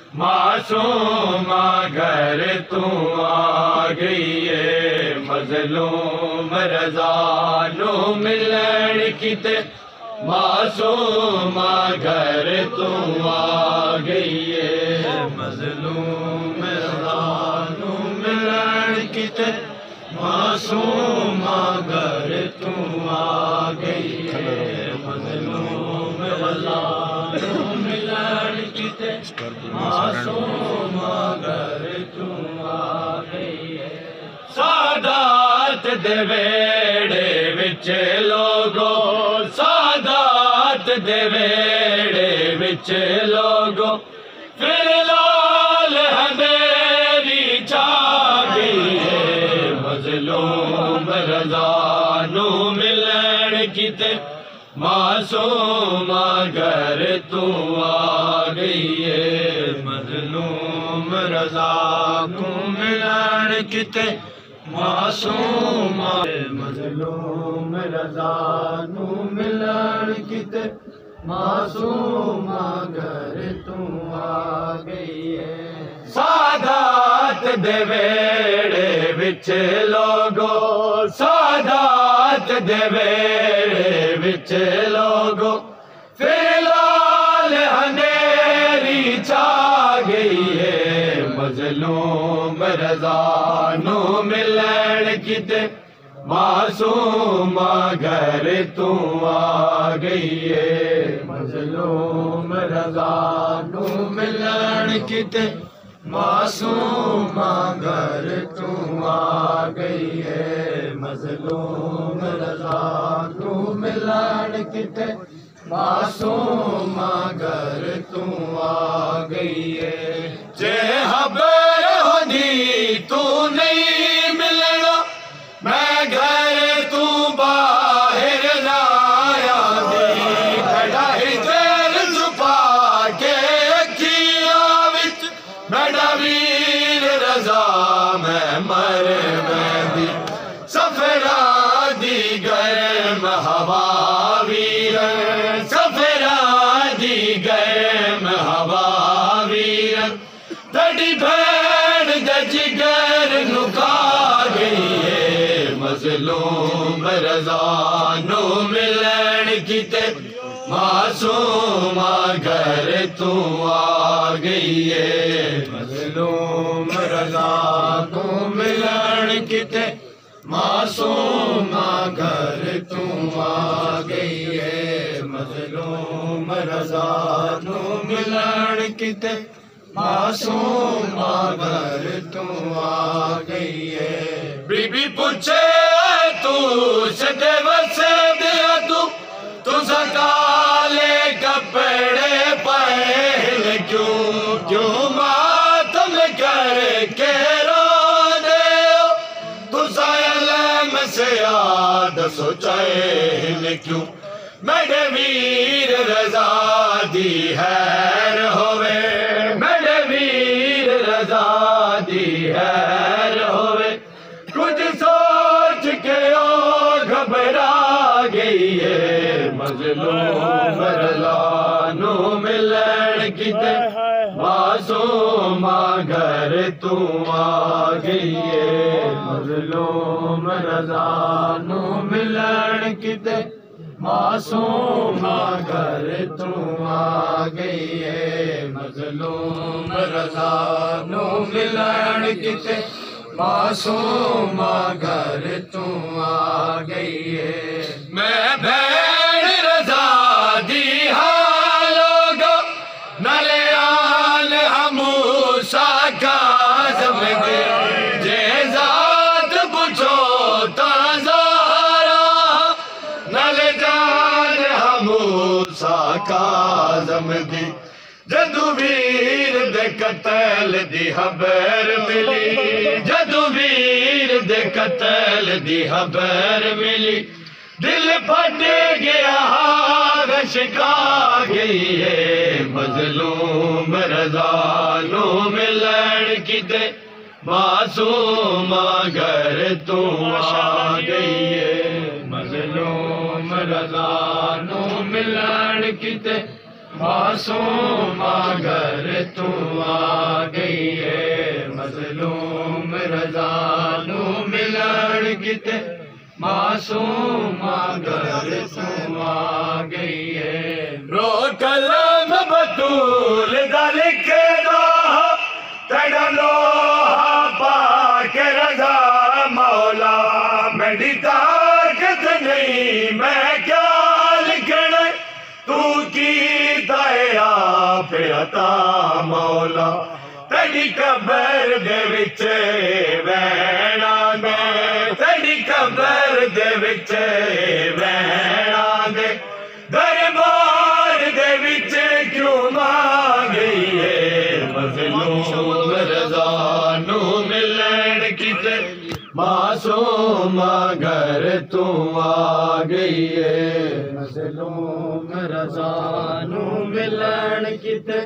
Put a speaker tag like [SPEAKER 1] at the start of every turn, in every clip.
[SPEAKER 1] मासूमा घर तू आ गई है, मजलूम रज़ा नू मिलन किते। मासूमा घर तू आ गई है, मजलूम रज़ा नू मिलन किते। मासूमा घर तू आ गई है, मजलूम रज़ा नू मिलन किते। मासूमा घर तू आ गई है। सादात दे वेड़े विच लोगो, सादात दे वेड़े विच लोगो, फिर लाल अंधेरी छा गई है, मजलूम रज़ा नू मिलन किते। मासूमा घर तू आ गई है, मजलूम रज़ा नू मिलन किते। मासूमा मजलूम रज़ा नू मिलन किते। मासूमा घर तू आ गई है। सादात दे वेड़े विच लोगो, सादात दे वेड़े विच लोगो, फिर लाल अंधेरी छा गई है, मजलूम रज़ा नू मिलन किते। मासूमा घर तू आ गई है, मजलूम रज़ा नू मिलन किते। मासूमा घर तू आ गई है, मजलूम रज़ा नू मिलन किते। मासूमा घर तू आ गई है। जे खबर होंदी तू नहीं मिलना, मैं घर तू बाहर ना आंदी। खड़ा हिजर छुपा के अखियां विच, मेरा वीर रज़ा मैं मर बैठी। सफरा दी गर्म हवा वीर, सफरा दी गर्म हवा वीर, तड़ी भैन दे जिगर नुका गई है, मजलूम रज़ा नू मिलन किते। मासूमा घर तू आ गई है, मजलूम रज़ा नू मिलन किते। मासूमा घर तू आ गई है, मजलूम रज़ा नू मिलन किते। मासूमा घर तू आ गई है। बीबी पूछे तू सदे वसे दिया तू सकाले कपड़े पहन क्यों, क्यों मातम करके रो दे हो। तू सायलम से याद सोचाए क्यों, मेरे वीर रज़ा दी हैर होवे, मेरे वीर रज़ा दी हैर होवे। कुछ सोच के ओ घबरा गई है, मजलूम रज़ा नू मिलन किते। मासूमा घर तू आ गई है, मजलूम रज़ा नू मिलन किते। मासूमा घर तू आ गई है, मजलूम रज़ा नू मिलन किते। मासूमा घर तू आ गई है। मैं भैन रज़ा दी हालोगो, नले आल हमूसा काज़म दे। जे ज़ात पुछो ताज़ारा, नले जान हमूसा काज़म दी। जदू वीर दे कत्ल दी खबर मिली, जदू वीर दे कत्ल दी खबर मिली, दिल फट गया रशका गई है, मजलूम रज़ा नू मिलन किते। मासूमा घर तू आ गई है, मजलूम रज़ा नू मिलन किते। मासूम अगर तू आ गई है मजलूम रज़ा नू मिलन किते मासूम अगर तू आ गई है रो कलम बतूल दा लिखे दो तेरा लोहा पाक रज़ा मौला मेरी ताकत नहीं मैं क्या लिखना तू की दया पे अता मौला तेरी कबर दे विच वैणा दे तेरी कबर दे विच वैणा दे दरबार दे विच क्यों मांगी है मजलूम रज़ा नू मिलन किते मासूम अगर तू आ गई है मजलूम रज़ा नू मिलन किते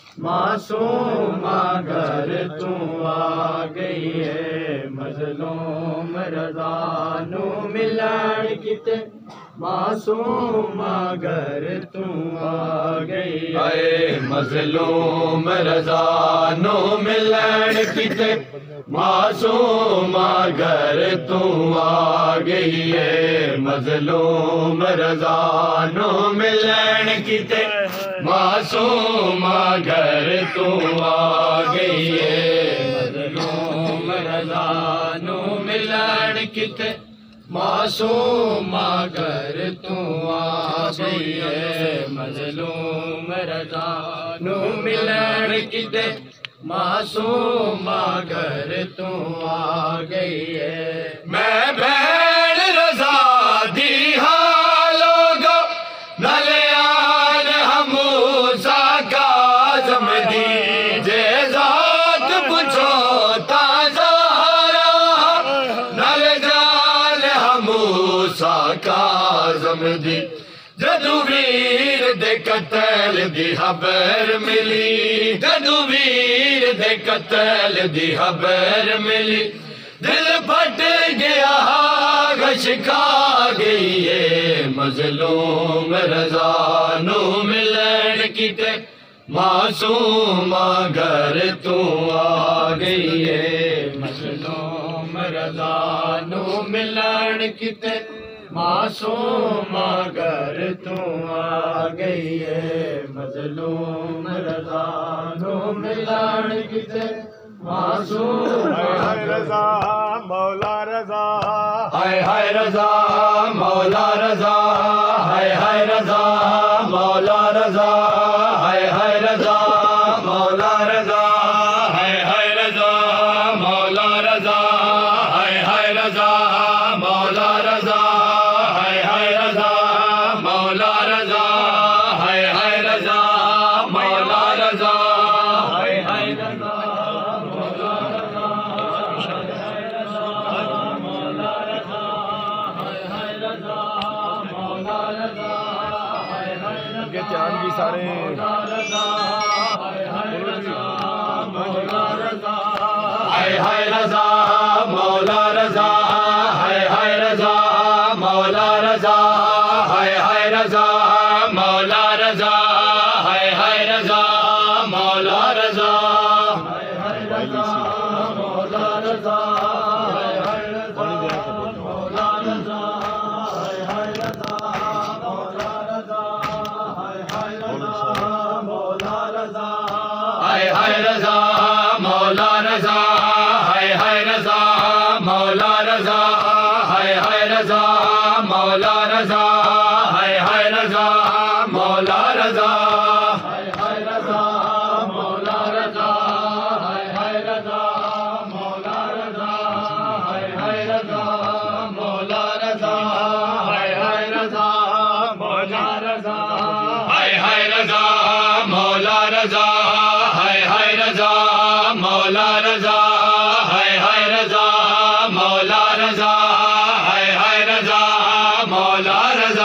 [SPEAKER 1] मासूम अगर तू आ गई है मजलूम रज़ा नू मिलन किते मासूम अगर तू आ गई है मजलूम रज़ा नू मिलन किते मासूम अगर तू आ गई है मजलूम रज़ा नू मिलन किते मासूम अगर तू आ गई है मजलूम रज़ा नू मिलन किते मासूम अगर तू आ गई है मजलूम रज़ा नू मिलन किते मासूम अगर तू आ गई है मैं भैन रज़ा दी हालोगो नलयान हमूसा काज़म दी जे ज़ात पुछो ताज़ारा नल जान हमूसा काज़म दी जदू वीर दे कतल दी खबर मिली जदू वीर दे कतल दी खबर मिली दिल फट गया गश खा गई है मजलूम रज़ा नू मिलन किते मासूम अगर तू आ गई है मजलूम रज़ा नू मिलन किते मासूम अगर तू आ गई है मजलूम रज़ा नू मिलन किते मासूम
[SPEAKER 2] रज़ा मौला रज़ा
[SPEAKER 1] हाय रज़ा मौला रज़ा हाय रज़ा मौला रज़ा हाय रज़ा मौला रज़ा हाय रज़ा मौला रज़ा हाय रज़ा मौला रज़ा हाय रज़ा मौला रज़ा हाय रज़ा मौला रज़ा हाय रज़ा
[SPEAKER 2] के चांद भी सारे
[SPEAKER 1] हाय रज़ा मौला रज़ा हाय रज़ा मौला रज़ा हाय रज़ा मौला रज़ा हाय रज़ा मौला रज़ा मौला रज़ा हाय रज़ा मौला रज़ा हाय रज़ा मौला रज़ा हाय रज़ा मौला रज़ा हाय रज़ा मौला रज़ा हाय रज़ा मौला रज़ा हाय रज़ा मौला रज़ा हाय रज़ा मौला रज़ा हाय रज़ा मौला रज़ा हाय रज़ा मौला रज़ा हाय रज़ा मौला रज़ा हाय रज़ा मौला रज़ा हाय रज़ा मौला रज़ा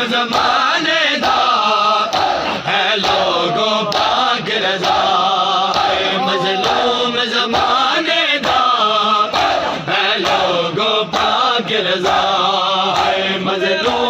[SPEAKER 1] रजा है मजलूम